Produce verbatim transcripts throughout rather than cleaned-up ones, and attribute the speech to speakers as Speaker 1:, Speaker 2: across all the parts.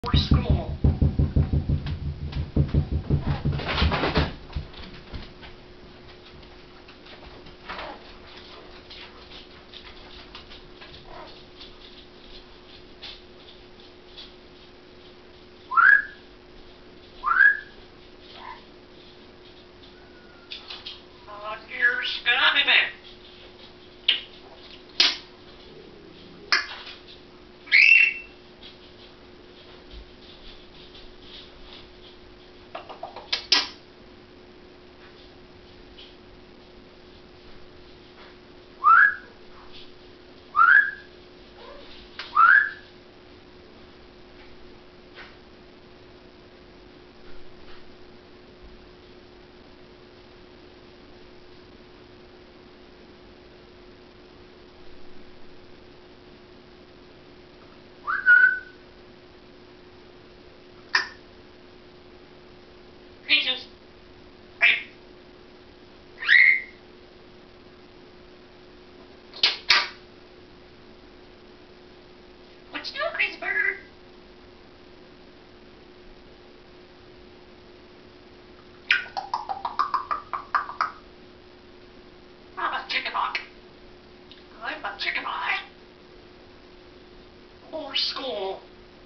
Speaker 1: for school. Uh, dear Scotty Man. Peaches. Hey. What you doing, crazy bird? I'm a chicken hawk. I'm a chicken hawk. For school.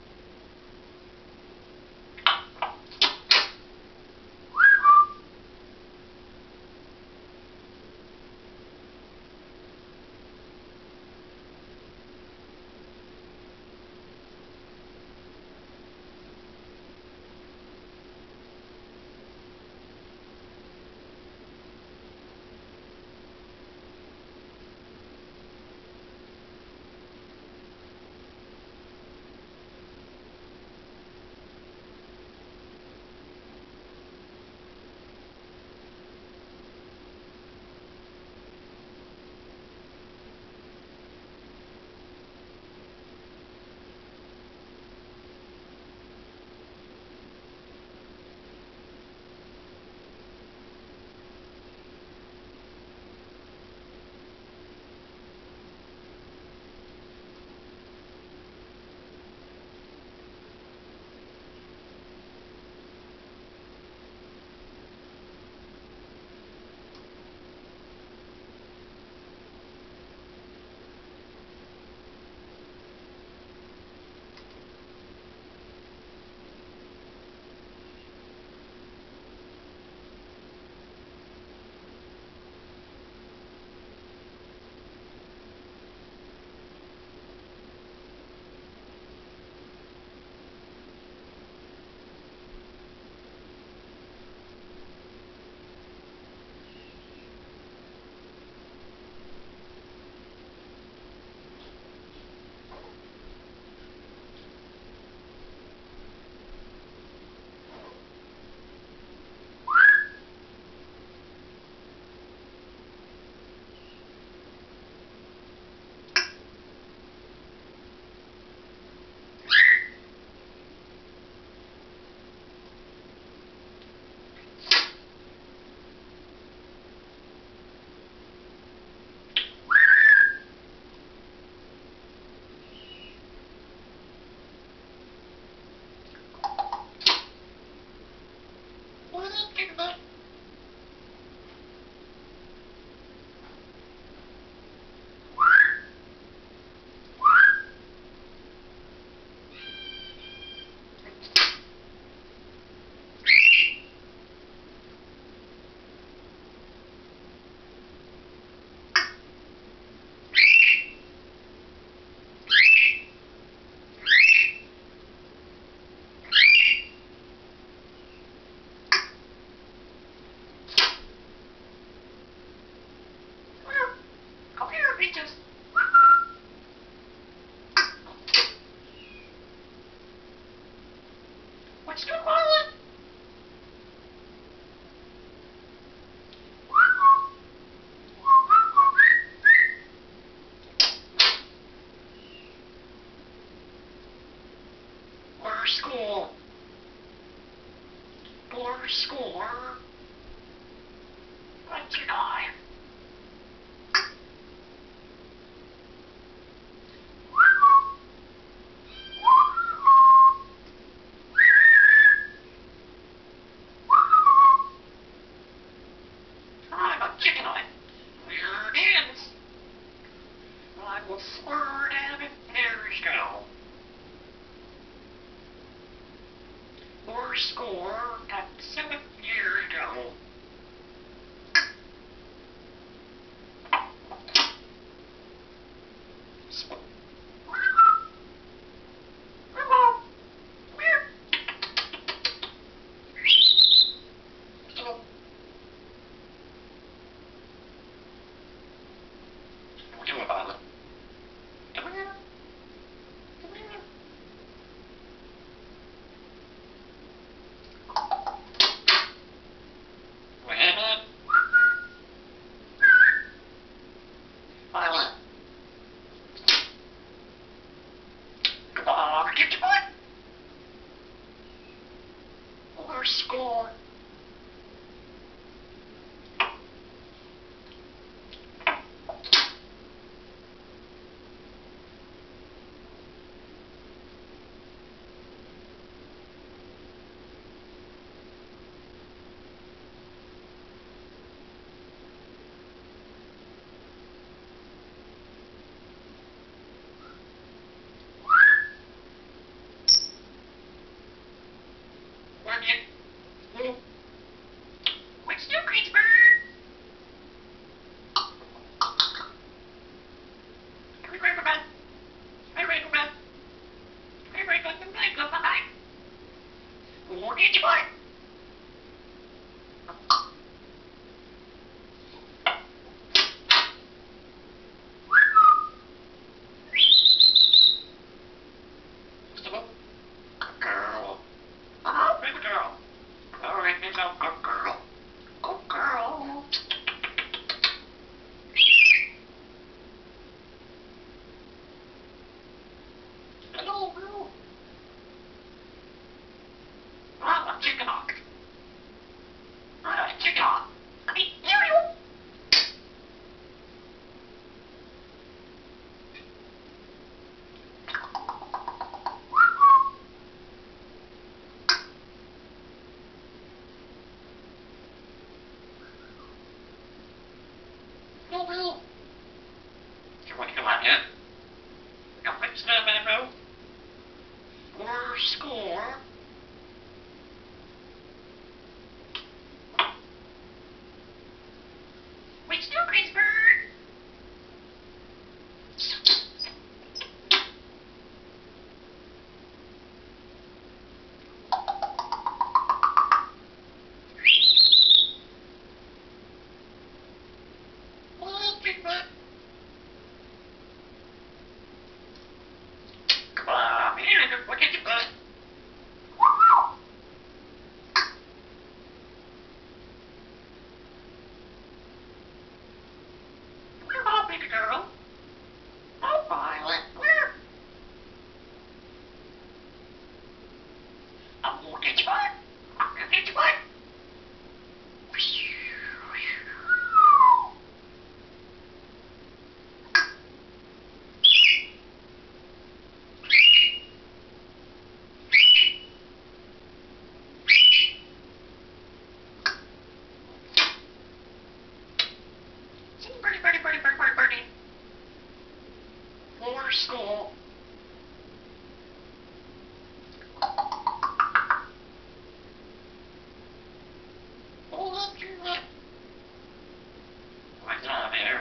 Speaker 1: What is it, bud? Come here, Peaches. What you doing, Marlon? For school. For school. What you doing? Or score at seven years ago. Score. What's new, Greensburg? Hey, Ravenman. Hey, Ravenman. Hey, Ravenman. Hey, Ravenman. What did you buy? Girl. Oh, baby girl. All right, it's a good girl. Good girl. Hello, girl. Ah, chicken hawk. Ah, chicken hawk. I mean, cereal. No, Bill. You want to come out here? Got fixed up, man, bro. Or score. What's new, Greensburg? Well, big man. Come on, man. Look at your butt. Come on, baby girl. Oh, Violet. Where? I'm gonna get your butt. I'm gonna get your butt. Birdie, birdie, birdie, birdie, birdie, birdie. More school. Hold up your lip. What's on there?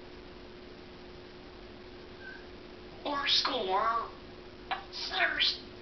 Speaker 1: Or score. Sirs.